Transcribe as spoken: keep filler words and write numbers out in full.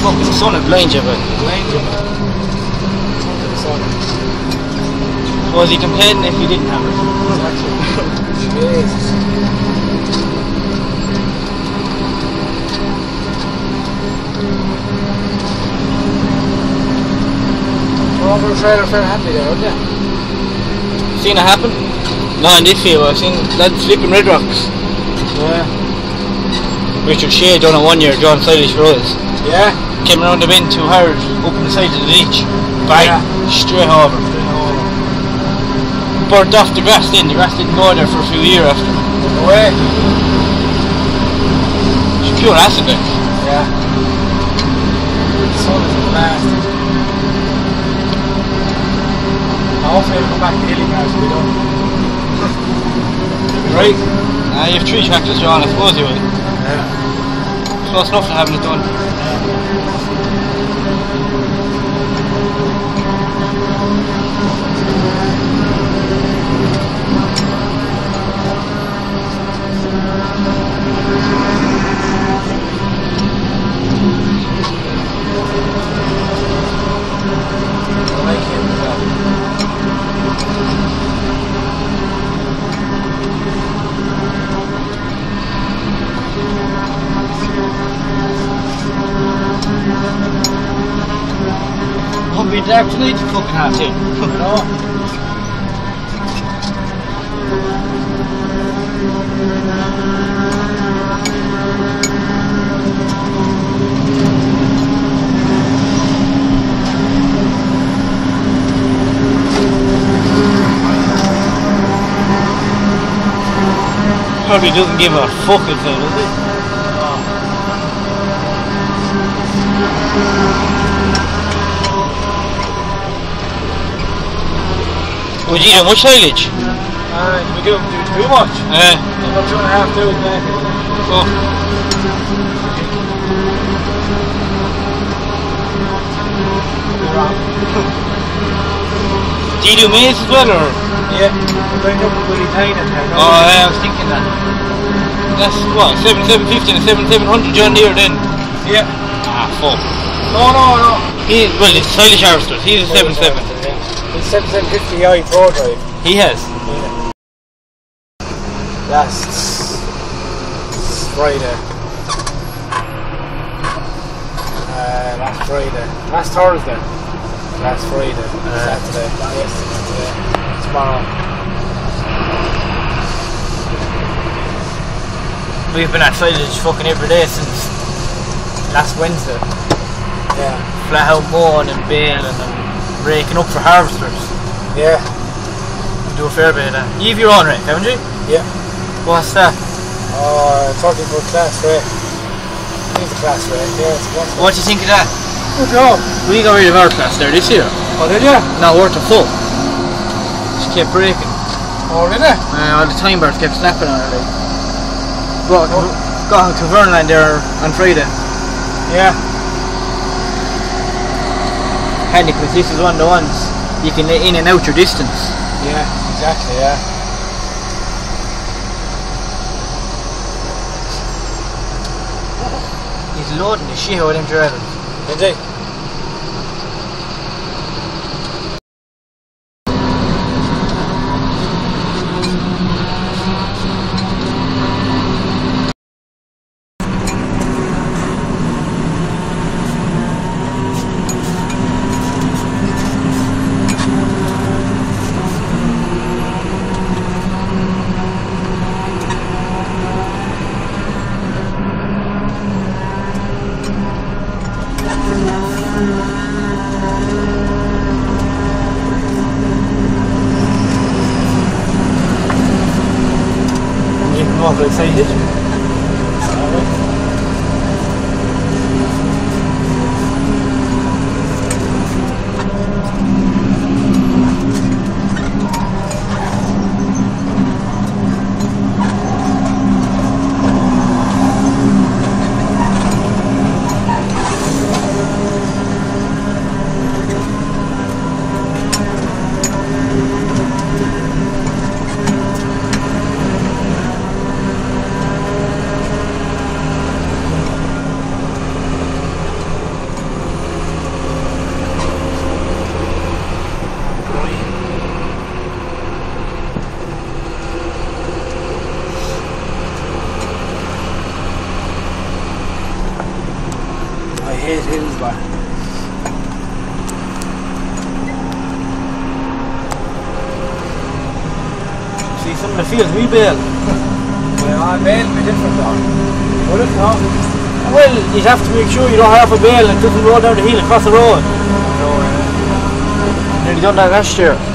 fucking sun will blind you, but. Blind you. The sun. Was he complaining if he didn't have it? Exactly. Jesus. We're over a trailer fair happy there, aren't you? Seen it happen? No, in this field, I've seen lads flipping red rocks. Yeah. Richard Shea done it one year, John Silage for us. Yeah. Came around the bend too hard, up on the side of the ditch. Bang! Yeah. Straight over. Burnt off the grass then, the grass didn't go there for a few years after. No way. It's pure acid like. Yeah. The sun is blasting. Hopefully it'll come back to hilly now, so we don't. Right? Ah, you have three tractors, John, I suppose you will. Yeah. Close enough to having it done. I like him as well. Won't be dark tonight, fucking half ten. No. Probably doesn't give a fuck if it, does it? Would you do much silage? Uh, we do do too much. Yeah. About two and a half, two, maybe. Oh. You're wrong. Do you do maize as well, or? Yeah, we're going up with Willie Tyne in there. Oh, yeah, I was thinking that. That's what, seven seven fifty and seven seven hundred John Deere then? Yeah. Ah, fuck. No, no, no. He, well, it's silage harvesters, he's a seven seven. It's seven seven fifty I Pro Drive. He has? Yeah. Last Friday. Uh, last Friday. Last Thursday. Last Friday. Uh, Saturday. Yesterday. Today. Tomorrow. We've been at silage fucking every day since last Wednesday. Yeah. Flat out mowing and baling and raking up for harvesters. Yeah. We do a fair bit of that. You have your own rake, haven't you? Yeah. What's that? Oh, thirty foot class rake. It's a class rake, yeah, it's a class rake. What do you think of that? Good job. We got rid of our class there this year. Oh, did you? Now we're to full. She kept breaking. Oh, did you? Uh, all the time birds kept snapping on her like. Brought, oh. Got to Vernon there on Friday. Yeah. Handy because this is one of the ones you can let in and out your distance. Yeah, exactly, yeah. He's loading the shit out of them drivers. Is he? Awful excited. in the field, we bail. Yeah, bail would be different though. Would it not? Well, you'd have to make sure you don't have a bail and it doesn't roll down the hill across the road. No, yeah. Nearly done that last year.